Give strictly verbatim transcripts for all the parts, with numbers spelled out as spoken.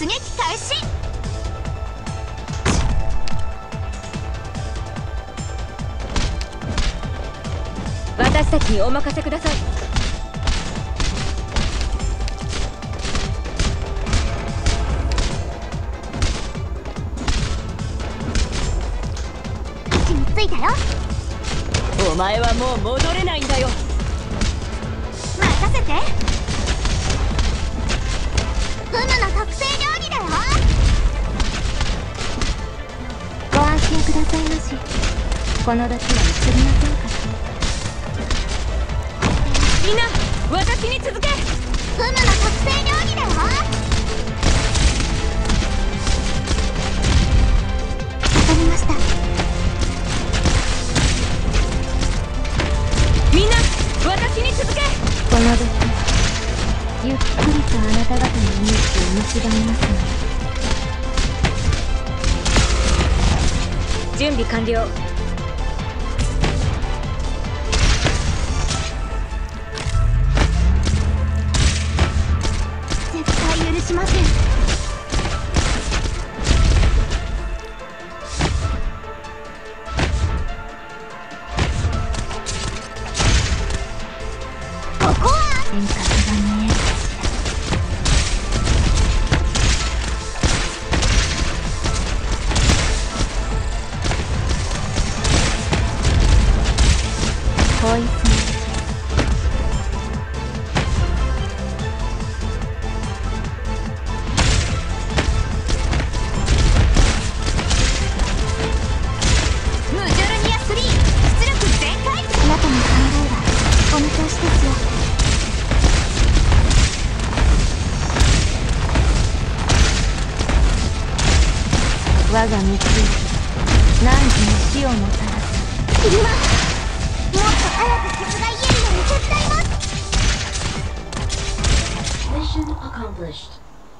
出撃開始。 私たちにお任せください。 位置についたよ。 お前はもう戻れないんだよ。 任せて。フムの特製料理だよ。ご安心くださいまし。この時は移りませんか。 みんな私に続け。 フムの特製料理だよ。わかりました。 みんな私に続け。 この時ゆっくりとあなた方の命を蝕みますね。 準備完了。 絶対許しません。ここは天格が見える。ポイズン。我が道行き何時に死をもたらす。いります。もっと早く傷が癒えるように手伝います。 Mission accomplished。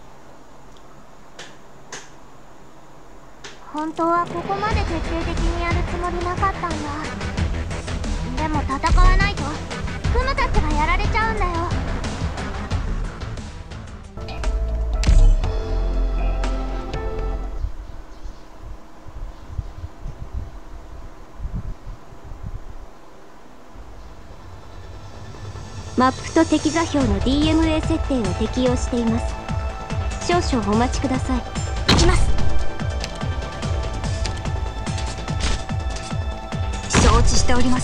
本当はここまで徹底的にやるつもりなかったんだ。でも戦わないとフムたちがやられちゃうんだよ。マップと敵座標の ディーエムエー 設定を適用しています。少々お待ちください。行きます。承知しております。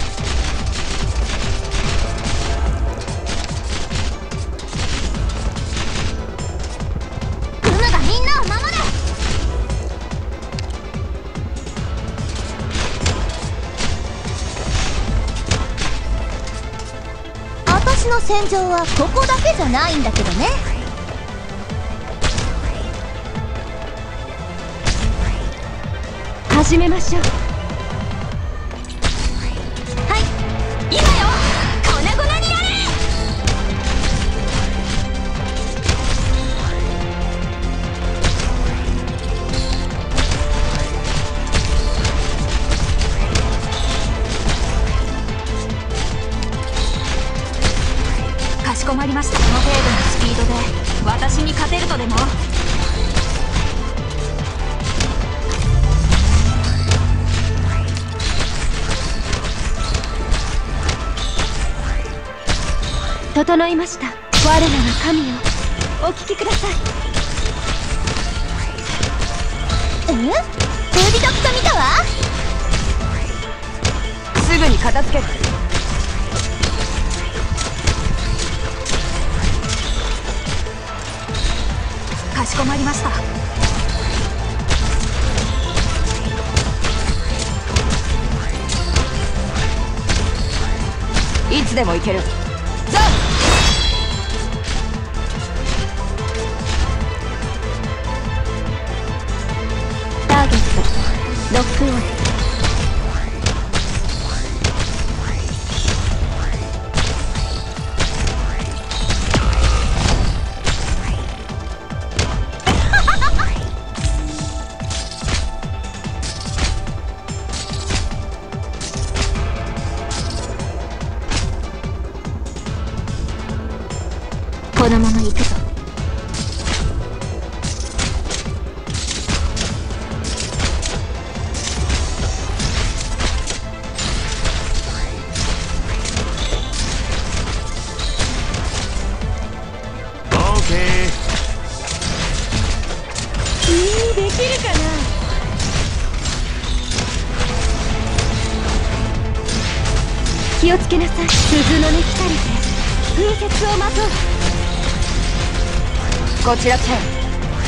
フムがみんなを守る。私の戦場はここだけじゃないんだけどね。 始めましょう。 はい、今よ、粉々になれ。かしこまりました。この程度のスピードで私に勝てるとでも。 整いました。我らが神よ、お聞きください。 え？恋人クソ見たわ。 すぐに片付ける。 かしこまりました。 いつでも行ける。ザターゲットロックオン。このまま行くぞ。 気をつけなさい。鈴の音来たりで風雪をまとう。こちらチェン。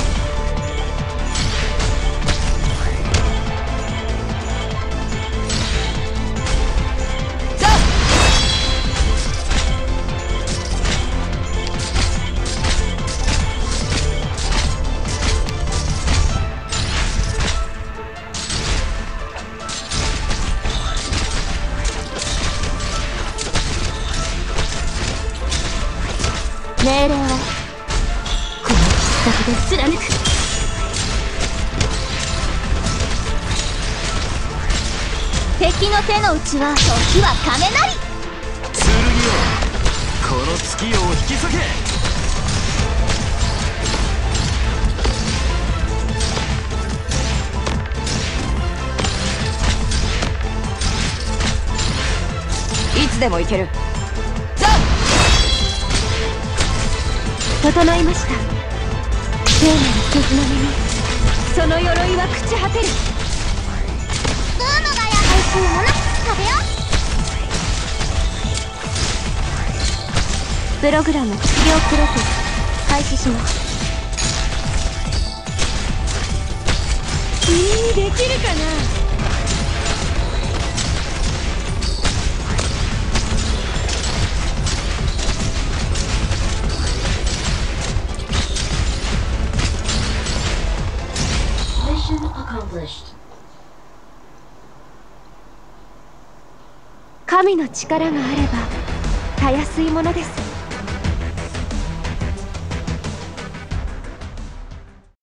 命令をこの必殺で貫く。敵の手の内は時は金なり。 剣よ、この月夜を引き裂け。 いつでも行ける。整いました。聖なる鈴の音にその鎧は朽ち果てる。 ブームがや美味しいもの食べよう。プログラム治療プロセス開始します。君にできるかな。神の力があればたやすいものです。